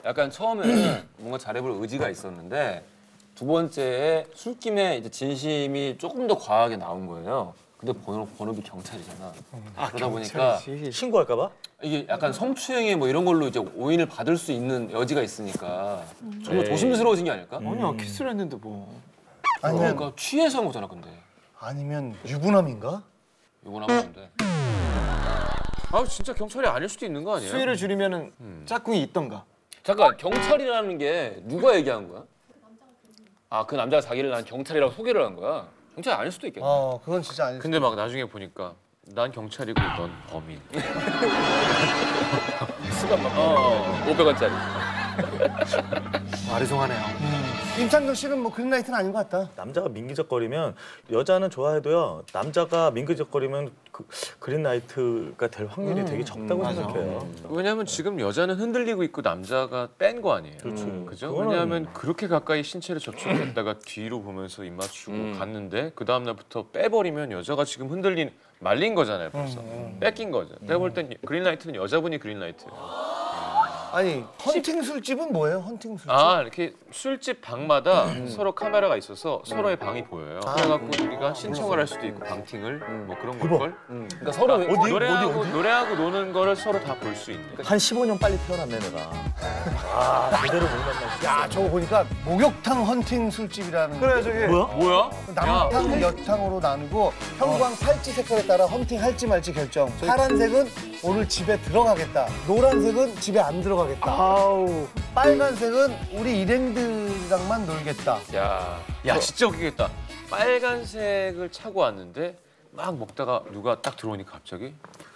약간 처음에는 뭔가 잘해볼 의지가 있었는데 두 번째에 술김에 이제 진심이 조금 더 과하게 나온 거예요. 근데 본업이 경찰이잖아. 그러다 보니까 신고할까 봐? 이게 약간 성추행에 뭐 이런 걸로 이제 오인을 받을 수 있는 여지가 있으니까 좀 더 조심스러워진 게 아닐까? 아니야, 키스를 했는데 뭐. 아니면 그러니까 취해서 한 거잖아, 근데. 아니면 유부남인가? 이건 하면 안 돼. 아 진짜 경찰이 아닐 수도 있는 거 아니에요? 수위를 줄이면은 짝꿍이 있던가. 잠깐, 경찰이라는 게 누가 얘기한 거야? 아, 그 남자가 자기를 난 경찰이라고 소개를 한 거야? 경찰이 아닐 수도 있겠네. 그건 진짜 아닐 근데 막 나중에 보니까 난 경찰이고 넌 범인. 수가 막 500원짜리. 아리송하네요. 임창정 씨는 뭐 그린라이트는 아닌 것 같다. 남자가 민기적거리면 여자는 좋아해도요. 남자가 민기적거리면 그린라이트가 될 확률이 되게 적다고 생각해요. 왜냐하면 지금 여자는 흔들리고 있고 남자가 뺀 거 아니에요. 그죠? 왜냐하면 그렇게 가까이 신체를 접촉했다가 뒤로 보면서 입 맞추고 갔는데 그 다음 날부터 빼버리면 여자가 지금 말린 거잖아요, 벌써. 뺏긴 거죠. 내가 볼 땐 그린라이트는 여자분이 그린라이트예요. 아니 헌팅 술집은 뭐예요? 헌팅 술집? 아, 이렇게 술집 방마다 서로 카메라가 있어서 서로의 방이 보여요. 그래갖고 우리가 신청을 할 수도 있고 방팅을 뭐 그런 걸. 그러니까 서로 노래하고 노는 거를 서로 다 볼 수 있는. 한 15년 빨리 태어났네 내가. 아 제대로 못 만났어. 야 저거 보니까 목욕탕 헌팅 술집이라는. 그래, 저기. 뭐야? 남탕, 여탕으로 나누고 형광 팔찌 색깔에 따라 헌팅 할지 말지 결정. 파란색은 오늘 집에 들어가겠다. 노란색은 집에 안 들어가겠다. 아우. 빨간색은 우리 일행들이랑만 놀겠다. 야 진짜 웃기겠다. 빨간색을 차고 왔는데 막 먹다가 누가 딱 들어오니까 갑자기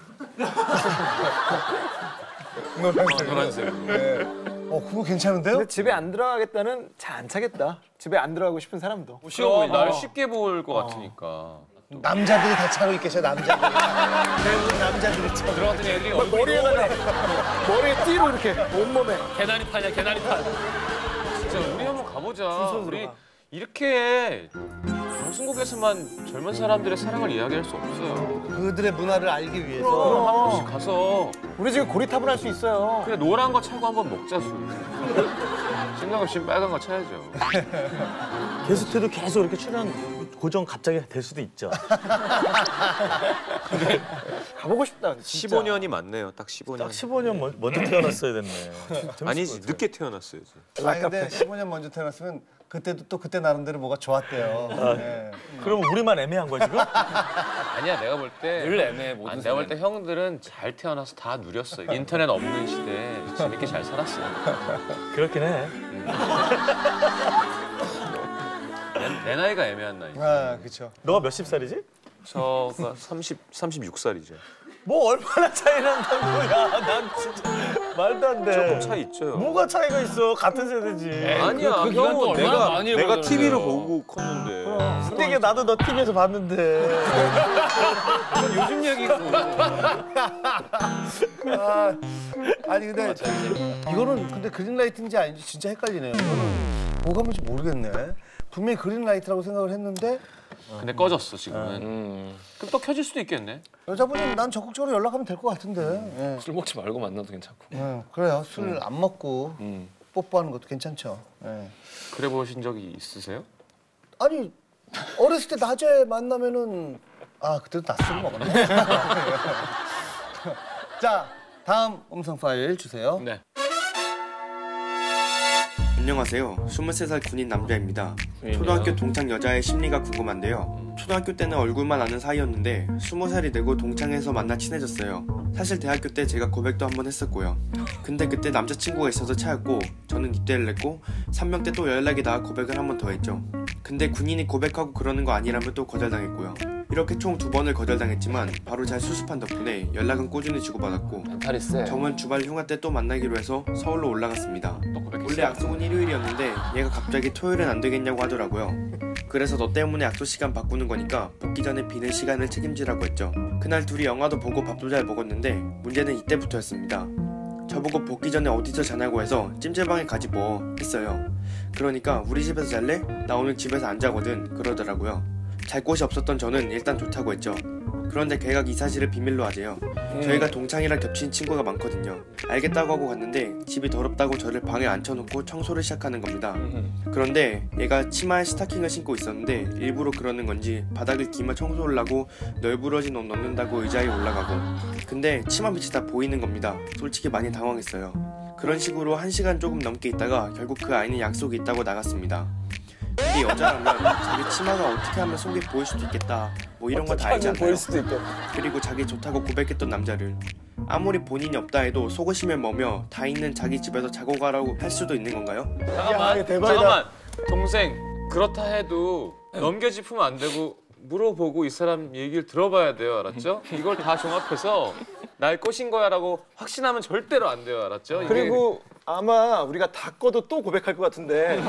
노란색. 네. 그거 괜찮은데요? 근데 집에 안 들어가겠다는 잘 안 차겠다. 집에 안 들어가고 싶은 사람도. 쉬워 보이. 나를 쉽게 볼 것 같으니까. 남자들이 다 차고 있겠죠, 남자들이. 대부분 남자들이 차고. 들어갔더니 애들이 머리에 띠로 이렇게 온몸에. 개나리판이야, 개나리판. 진짜 우리 한번 가보자. 우리 이렇게 방송국에서만 젊은 사람들의 사랑을 이야기할 수 없어요. 그들의 문화를 알기 위해서. 그럼 한 번씩 가서 우리 지금 고리탑을 할 수 있어요. 그냥 노란 거 차고 한번 먹자 술. 신나고 싶으면 빨간 거 차야죠. 게스트도 계속 이렇게 출연 고정 갑자기 될 수도 있죠. 가보고 싶다. 진짜. 15년이 맞네요. 딱 15년. 딱 15년 먼저 태어났어야 됐네. 아니지 늦게 태어났어야지. 아니 근데 15년 먼저 태어났으면 그때도 또 그때 나름대로 뭐가 좋았대요. 네. 그럼 우리만 애매한 거야 지금? 아니야 내가 볼 때 늘 애매해, 모든 내가 볼 때 형들은 잘 태어나서 다 누렸어. 인터넷 없는 시대에 재밌게 잘 살았어. 그렇긴 해. 내 나이가 애매한 나이. 그렇죠. 너가 몇십 살이지? 저가 36살이죠. 뭐 얼마나 차이 난다는 거야. 난 진짜 말도 안 돼. 조금 차이 있죠. 뭐가 차이가 있어? 같은 세대지. 아니야. 그 기간 또 얼마나 많이 내가 해보잖아요. TV를 보고 컸는데. 근데 이게 나도 너 TV에서 봤는데. 요즘 얘기고. 아니 근데 이거는 근데 그린라이트인지 아닌지 진짜 헷갈리네요. 이거는 뭐가 뭔지 모르겠네. 분명히 그린라이트라고 생각을 했는데 근데 꺼졌어 지금은. 그럼 또 켜질 수도 있겠네. 여자분이 난 적극적으로 연락하면 될 것 같은데. 예. 술 먹지 말고 만나도 괜찮고. 그래요. 술 안 먹고 뽀뽀하는 것도 괜찮죠. 예. 그래 보신 적이 있으세요? 아니 어렸을 때 낮에 만나면은 그때도 낮술을 먹었네. 자 다음 음성 파일 주세요. 네. 안녕하세요. 23살 군인 남자입니다. 초등학교 동창 여자의 심리가 궁금한데요. 초등학교 때는 얼굴만 아는 사이였는데 20살이 되고 동창에서 만나 친해졌어요. 사실 대학교 때 제가 고백도 한번 했었고요. 근데 그때 남자친구가 있어서 차였고 저는 입대를 했고 3명 때 또 연락이 닿아 고백을 한 번 더 했죠. 근데 군인이 고백하고 그러는 거 아니라면 또 거절당했고요. 이렇게 총 2번을 거절당했지만 바로 잘 수습한 덕분에 연락은 꾸준히 주고받았고 멘탈이 세. 저번 주말 휴가 때 또 만나기로 해서 서울로 올라갔습니다. 원래 약속은 일요일이었는데 얘가 갑자기 토요일은 안 되겠냐고 하더라고요. 그래서 너 때문에 약속 시간 바꾸는 거니까 복귀 전에 비는 시간을 책임지라고 했죠. 그날 둘이 영화도 보고 밥도 잘 먹었는데 문제는 이때부터였습니다. 저보고 복귀 전에 어디서 자냐고 해서 찜질방에 가지 뭐 했어요. 그러니까 우리 집에서 잘래? 나 오늘 집에서 안 자거든 그러더라고요. 잘 곳이 없었던 저는 일단 좋다고 했죠. 그런데 걔가 이 사실을 비밀로 하재요. 저희가 동창이랑 겹친 친구가 많거든요. 알겠다고 하고 갔는데 집이 더럽다고 저를 방에 앉혀놓고 청소를 시작하는 겁니다. 그런데 얘가 치마에 스타킹을 신고 있었는데 일부러 그러는 건지 바닥을 기마 청소를 하고 널브러진 옷 넣는다고 의자에 올라가고, 근데 치마 밑이 다 보이는 겁니다. 솔직히 많이 당황했어요. 그런 식으로 1시간 조금 넘게 있다가 결국 그 아이는 약속이 있다고 나갔습니다. 이게 여자라면 자기 치마가 어떻게 하면 속이 보일 수도 있겠다, 뭐 이런 거 다 알잖아요. 보일 수도 있고. 그리고 자기 좋다고 고백했던 남자를 아무리 본인이 없다 해도 속으시면 뭐며 다 있는 자기 집에서 자고 가라고 할 수도 있는 건가요? 잠깐만, 대박이다. 잠깐만. 동생, 그렇다 해도 넘겨짚으면 안 되고 물어보고 이 사람 얘기를 들어봐야 돼요, 알았죠? 이걸 다 종합해서 날 꼬신 거야라고 확신하면 절대로 안 돼요, 알았죠? 그리고 아마 우리가 다 꺼도 또 고백할 것 같은데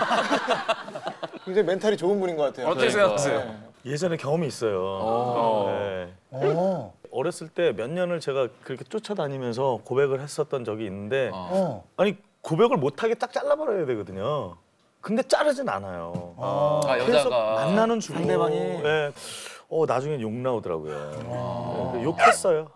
굉장히 멘탈이 좋은 분인 것 같아요. 어떻게 생각하세요? 예전에 경험이 있어요. 네. 어. 어렸을 때 몇 년을 제가 그렇게 쫓아다니면서 고백을 했었던 적이 있는데 아니 고백을 못하게 딱 잘라버려야 되거든요. 근데 자르진 않아요. 그래서 여자가 만나는 주고 상대방이. 네. 나중엔 욕 나오더라고요. 네, 욕했어요.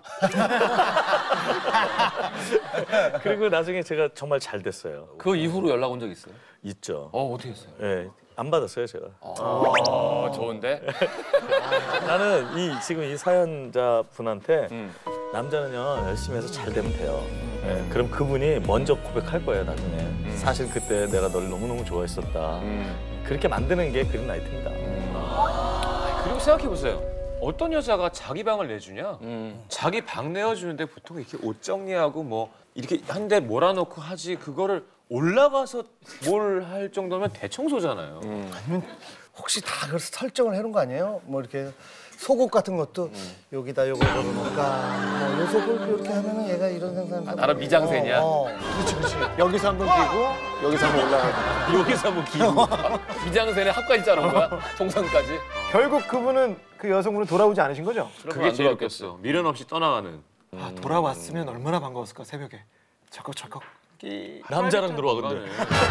그리고 나중에 제가 정말 잘 됐어요. 그 이후로 연락 온 적 있어요? 있죠. 어떻게 했어요? 네, 안 받았어요 제가. 좋은데? 나는 지금 이 사연자 분한테 남자는요 열심히 해서 잘 되면 돼요. 네, 그럼 그분이 먼저 고백할 거예요 나중에. 사실 그때 내가 널 너무너무 좋아했었다. 그렇게 만드는 게 그린라이트입니다. 그리고 생각해보세요. 어떤 여자가 자기 방을 내주냐? 자기 방 내어주는데 보통 이렇게 옷 정리하고 뭐 이렇게 한 대 몰아놓고 하지, 그거를 올라가서 뭘 할 정도면 대청소잖아요. 혹시 다 그래서 설정을 해놓은 거 아니에요? 뭐 이렇게 속옷 같은 것도 여기다 요거 걸어놓을까, 뭐 요 속을 이렇게 하면은 얘가 이런 생각. 나름 미장센이야? 그렇지, 그렇지. 여기서 한번 끼고 여기서 한번 올라가고. 여기서 뭐 기고 미장센에 합까지 짜는 거야? 동상까지? 결국 그분은 그 여성분은 돌아오지 않으신 거죠? 그게 제일 웃겼어. 미련 없이 떠나가는. 아, 돌아왔으면 얼마나 반가웠을까 새벽에. 철컥철컥. 남자랑 들어와 근데.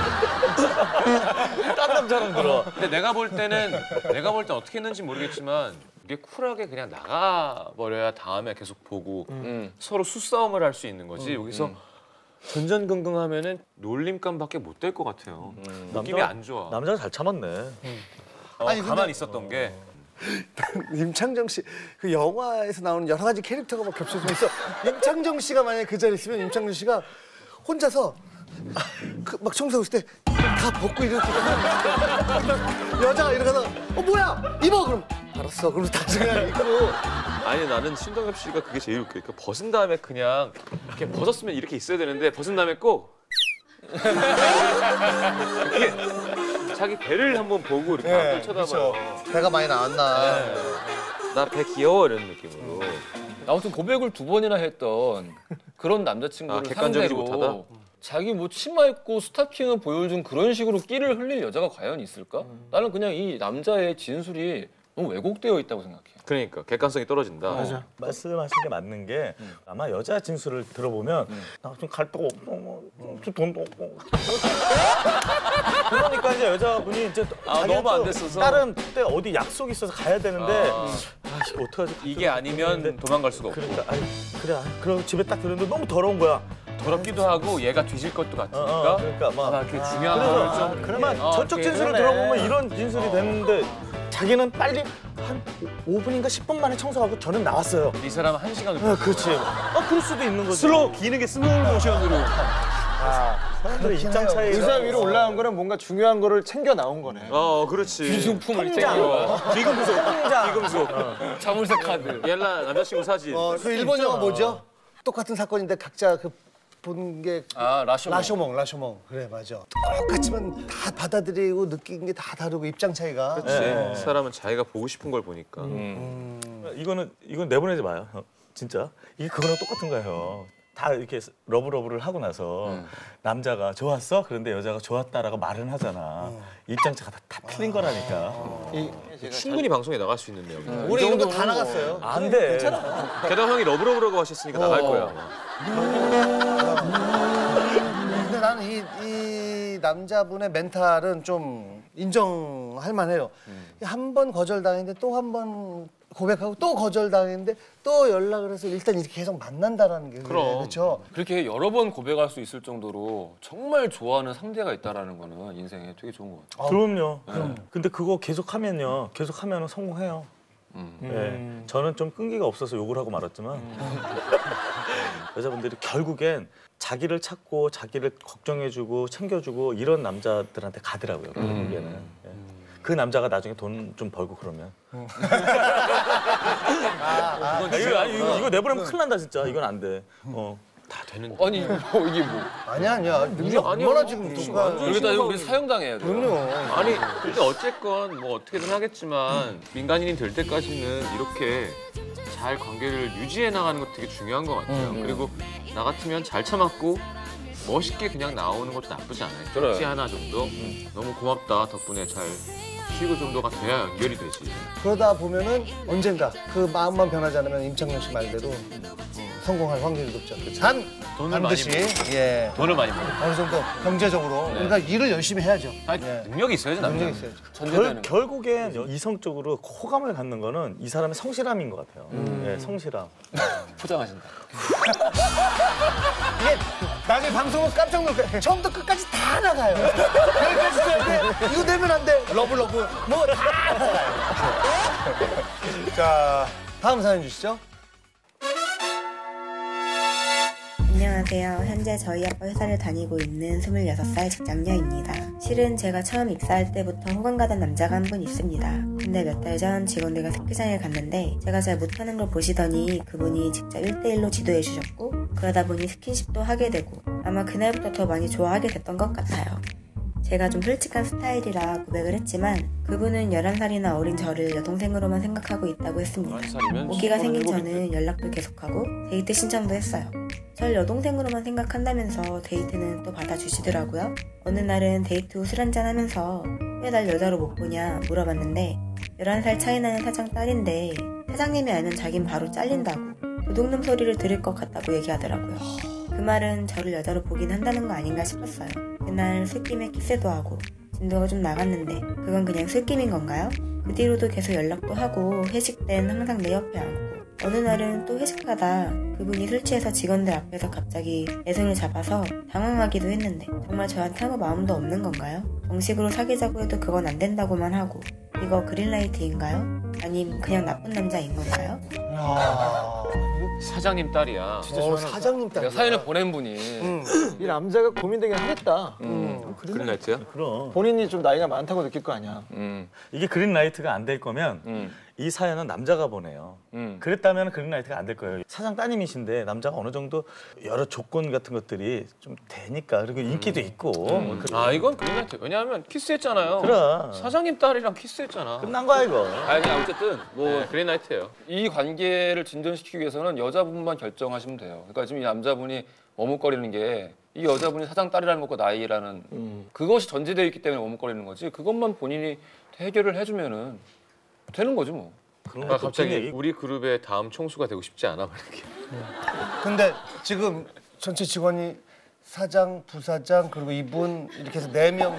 딴 남자랑 들어와. 근데 내가 볼 때는 어떻게 했는지 모르겠지만 이게 쿨하게 그냥 나가버려야 다음에 계속 보고 서로 수싸움을 할 수 있는 거지. 여기서 전전긍긍하면은 놀림감밖에 못 될 것 같아요. 느낌이 안 좋아. 남자가 잘 참았네. 아니, 근데- 가만히 있었던 게. 임창정 씨 그 영화에서 나오는 여러 가지 캐릭터가 막 겹쳐지면서 임창정 씨가 만약에 그 자리에 있으면 임창정 씨가 혼자서 막 청소하고 있을 때 다 벗고 이렇게 여자가 이러다가 뭐야 입어 그럼 알았어 그럼 다시 그냥 입고. 아니 나는 신동엽 씨가 그게 제일 웃겨. 그러니까 벗은 다음에 그냥 이렇게 벗었으면 이렇게 있어야 되는데 벗은 다음에 꼭 이렇게 자기 배를 한번 보고 이렇게 앞을 쳐다봐요. 배가 많이 나왔나. 나 배 귀여워 이런 느낌으로. 아무튼 고백을 2번이나 했던 그런 남자친구를 객관적이지 상대로 못하다? 자기 뭐 치마 입고 스타킹을 보여준 그런 식으로 끼를 흘릴 여자가 과연 있을까? 나는 그냥 이 남자의 진술이 너무 왜곡되어 있다고 생각해. 그러니까 객관성이 떨어진다. 맞아. 말씀하신 게 맞는 게 아마 여자 진술을 들어보면 나 좀 갈 데가 없고 좀 돈도 없고 그러니까 이제 여자분이 이제 너무 안 됐어서? 다른 때 어디 약속이 있어서 가야 되는데 아씨 어떡하지 이게 아니면 도망갈 수가 없고. 그러니까 아니 그래 그럼 집에 딱 들었는데 너무 더러운 거야. 더럽기도 하고 얘가 뒤질 것도 같으니까. 그러니까 막 이렇게 중요한 거를 좀. 그러면 저쪽 진술을 들어보면 이런 진술이 됐는데 자기는 빨리 한 5분인가 10분 만에 청소하고 저는 나왔어요. 이 사람은 1시간을. 그렇지. 그럴 수도 있는 거지. 기능의 스몰 모션으로. 사람들의 입장 차이. 의자 위로 올라간 거는 뭔가 중요한 거를 챙겨 나온 거네. 그렇지. 귀중품을 챙겨. 비금속. 비금속. 자물쇠 카드. 옛날 남자친구 사진. 그 일본 영화 뭐죠? 똑같은 사건인데 각자 그 본 게 라쇼몽. 라쇼몽. 그래 맞아. 똑같지만 다 받아들이고 느낀 게 다 다르고 입장 차이가. 그렇지. 사람은 자기가 보고 싶은 걸 보니까. 이건 내보내지 마요. 진짜 이게 그거랑 똑같은 거예요. 다 이렇게 러브러브를 하고 나서 남자가 좋았어? 그런데 여자가 좋았다라고 말은 하잖아. 입장차가 다 틀린 거라니까. 충분히 방송에 나갈 수 있는 내용. 우리 이런 거 다 나갔어요. 안 돼. 게다가 형이 러브러브라고 하셨으니까 나갈 거야. 근데 나는 이 남자분의 멘탈은 좀 인정할 만해요. 한 번 거절당했는데 또 한 번 고백하고 또 거절당했는데 또 연락을 해서 일단 이렇게 계속 만난다라는 게 그렇죠. 그렇게 여러 번 고백할 수 있을 정도로 정말 좋아하는 상대가 있다라는 거는 인생에 되게 좋은 것 같아요. 그럼요. 근데 그거 계속하면요. 계속하면 성공해요. 네. 저는 좀 끈기가 없어서 욕을 하고 말았지만 여자분들이 결국엔 자기를 찾고 자기를 걱정해주고 챙겨주고 이런 남자들한테 가더라고요. 결국에는. 예. 그 남자가 나중에 돈 좀 벌고 그러면. 이거 내보내면 큰일 난다 진짜. 이건 안 돼. 다 되는데. 아니 이게 뭐 아니야. 우리 얼마나 지금 누가 그러다 우리 사형당해요. 그럼요. 아니 근데 어쨌건 뭐 어떻게든 하겠지만 민간인이 될 때까지는 이렇게 잘 관계를 유지해 나가는 것도 되게 중요한 것 같아요. 그리고 나 같으면 잘 참았고 멋있게 그냥 나오는 것도 나쁘지 않아요. 그래. 치 하나 정도. 너무 고맙다 덕분에 잘 쉬고 정도가 돼야 연결이 되지. 그러다 보면은 언젠가 그 마음만 변하지 않으면 임창정 씨 말대로 성공할 확률이 높죠. 단 돈을 반드시 많이 예 돈을 많이 벌어. 어느 정도 경제적으로 우리가 일을 열심히 해야죠. 아니, 예. 능력이 있어야지 남자. 능력이 있어야죠. 전제되는 거. 결국엔 이성적으로 호감을 갖는 거는 이 사람의 성실함인 것 같아요. 예, 성실함. 포장하신다. 이게 나중에 방송을 깜짝 놀랄 거예요. 처음부터 끝까지 다 나가요. 여기까지 써야 돼. 이거 되면 안 돼. 러브 뭐 다 나가요. 자, 다음 사연 주시죠. 안녕하세요. 현재 저희 아빠 회사를 다니고 있는 26살 직장녀입니다. 실은 제가 처음 입사할 때부터 호감 가던 남자가 한 분 있습니다. 근데 몇 달 전 직원들과 스키장을 갔는데 제가 잘 못하는 걸 보시더니 그분이 직접 1대1로 지도해 주셨고 그러다 보니 스킨십도 하게 되고 아마 그날부터 더 많이 좋아하게 됐던 것 같아요. 제가 좀 솔직한 스타일이라 고백을 했지만 그분은 11살이나 어린 저를 여동생으로만 생각하고 있다고 했습니다. 11살이면 오기가 생긴 저는 연락도 계속하고 데이트 신청도 했어요. 절 여동생으로만 생각한다면서 데이트는 또 받아주시더라고요. 어느 날은 데이트 후 술 한잔하면서 왜 날 여자로 못 보냐 물어봤는데 11살 차이 나는 사장 딸인데 사장님이 알면 자긴 바로 잘린다고 도둑놈 소리를 들을 것 같다고 얘기하더라고요. 그 말은 저를 여자로 보긴 한다는 거 아닌가 싶었어요. 그날 술김에 키스도 하고 진도가 좀 나갔는데 그건 그냥 술김인 건가요? 그 뒤로도 계속 연락도 하고 회식 땐 항상 내 옆에 앉고 어느 날은 또 회식하다 그분이 술 취해서 직원들 앞에서 갑자기 내 손을 잡아서 당황하기도 했는데 정말 저한테 아무 마음도 없는 건가요? 정식으로 사귀자고 해도 그건 안 된다고만 하고 이거 그린라이트인가요? 아님 그냥 나쁜 남자인 건가요? 사장님 딸이야. 사장님 딸. 내가 사연을 보낸 분이 이 남자가 고민되긴 하겠다. 그린라이트야? 그럼. 본인이 좀 나이가 많다고 느낄 거 아니야. 이게 그린라이트가 안 될 거면 이 사연은 남자가 보내요. 그랬다면 그린라이트가 안 될 거예요. 사장 따님이신데 남자가 어느 정도 여러 조건 같은 것들이 좀 되니까 그리고 인기도 있고 아 이건 그린라이트. 왜냐하면 키스했잖아요. 그래. 사장님 딸이랑 키스했잖아. 끝난 거야 이거. 아니 어쨌든 뭐 네, 그린라이트예요. 이 관계를 진전시키기 위해서는 여자분만 결정하시면 돼요. 그러니까 지금 이 남자분이 머뭇거리는 게 이 여자분이 사장 딸이라는 것과 나이라는 그것이 전제되어 있기 때문에 머뭇거리는 거지. 그것만 본인이 해결을 해주면은 되는 거지 뭐. 아, 갑자기 우리 그룹의 다음 총수가 되고 싶지 않아 이렇게. 근데 지금 전체 직원이 사장, 부사장 그리고 이분 이렇게 해서 4명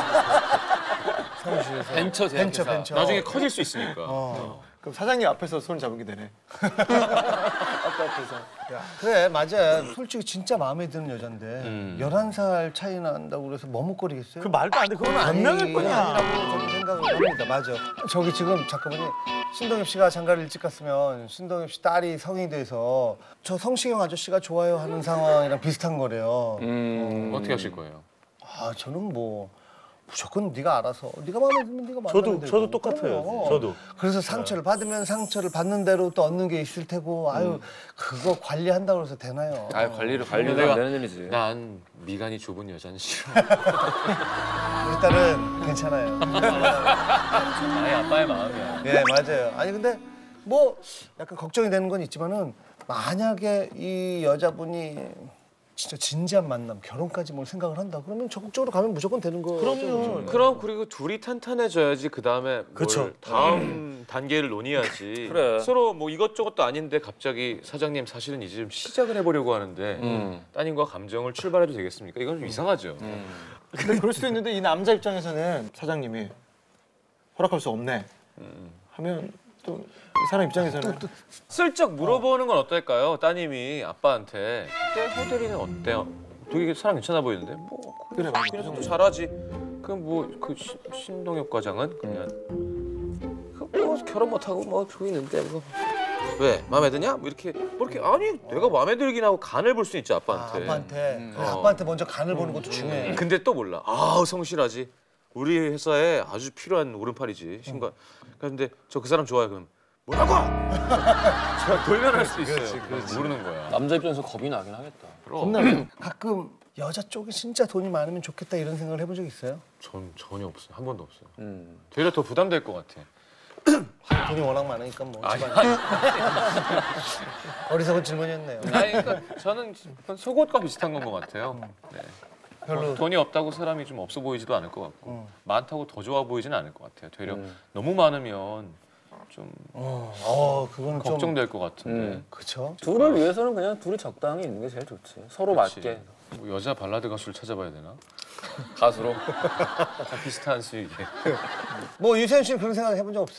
사무실에서 벤처 제약회사. 나중에 커질 수 있으니까. 그럼 사장님 앞에서 손 잡은 게 되네. 아빠 앞에서. 그래 맞아. 솔직히 진짜 마음에 드는 여잔데 11살 차이 난다고 그래서 머뭇거리겠어요? 그 말도 안 돼. 그건 변명일 뿐이야. 아니라고 저는 생각을 합니다. 맞아. 저기 지금 잠깐만요. 신동엽 씨가 장가를 일찍 갔으면 신동엽 씨 딸이 성인이 돼서 저 성시경 아저씨가 좋아요 하는 상황이랑 비슷한 거래요. 어떻게 하실 거예요? 아 저는 뭐 무조건 네가 알아서 네가 마음에 들면 네가 마음에 들고. 저도 똑같아요. 그럼요. 저도. 그래서 상처를 받으면 상처를 받는 대로 또 얻는 게 있을 테고 아유 그거 관리한다고 해서 되나요? 아 관리를 안 되는 일이지. 난 미간이 좁은 여자는 싫어. 우리 딸은 괜찮아요. 나의 아빠의 마음이야. 예 맞아요. 아니 근데 뭐 약간 걱정이 되는 건 있지만은 만약에 이 여자분이 진짜 진지한 만남, 결혼까지 뭘 생각을 한다. 그러면 적극적으로 가면 무조건 되는 거죠. 그럼요. 그럼 그리고 둘이 탄탄해져야지 그 다음에 그쵸. 다음 단계를 논의하지. 그래. 서로 뭐 이것저것도 아닌데 갑자기 사장님 사실은 이제 좀 시작을 해보려고 하는데 따님과 감정을 출발해도 되겠습니까? 이건 좀 이상하죠. 근데 그럴 수도 있는데 이 남자 입장에서는 사장님이 허락할 수 없네 하면 또 이 사람 입장에서는 슬쩍 물어보는 건 어떨까요? 따님이 아빠한테 내 호들이는 어때요? 되게 사람 괜찮아 보이는데 뭐 그래 그 녀석도 잘하지. 그럼 뭐 그 신동엽 과장은 그냥 뭐 결혼 못하고 뭐 저기 있는데 뭐 왜 마음에 드냐? 뭐 이렇게 아니 내가 마음에 들긴 하고 간을 볼 수 있지 아빠한테. 아빠한테 그래, 아빠한테 먼저 간을 보는 것도 중요해. 근데 또 몰라. 아우 성실하지. 우리 회사에 아주 필요한 오른팔이지. 신과. 그런데 저 그 사람 좋아요. 그럼 뭐라고? 제가 돌변할 수도 있어요. 모르는 거야. 남자 입장에서 겁이 나긴 하겠다. 겁나요. 가끔 여자 쪽이 진짜 돈이 많으면 좋겠다 이런 생각을 해본 적 있어요? 전 전혀 없어요. 한 번도 없어요. 되려 더 부담될 것 같아. 돈이 워낙 많으니까 뭐 어리석은 질문이었네요. 아니, 그러니까 저는 속옷과 비슷한 건 것 같아요. 네. 별로 돈이 없다고 사람이 좀 없어 보이지도 않을 것 같고 많다고 더 좋아 보이지는 않을 것 같아요. 되려 너무 많으면 좀 그건 좀 걱정될 것 같은데. 그렇죠. 둘을 위해서는 그냥 둘이 적당히 있는 게 제일 좋지. 서로 그치. 맞게. 뭐 여자 발라드 가수를 찾아봐야 되나? 가수로. 다 비슷한 수익에. 뭐 유세윤 씨는 그런 생각 해본 적 없어요?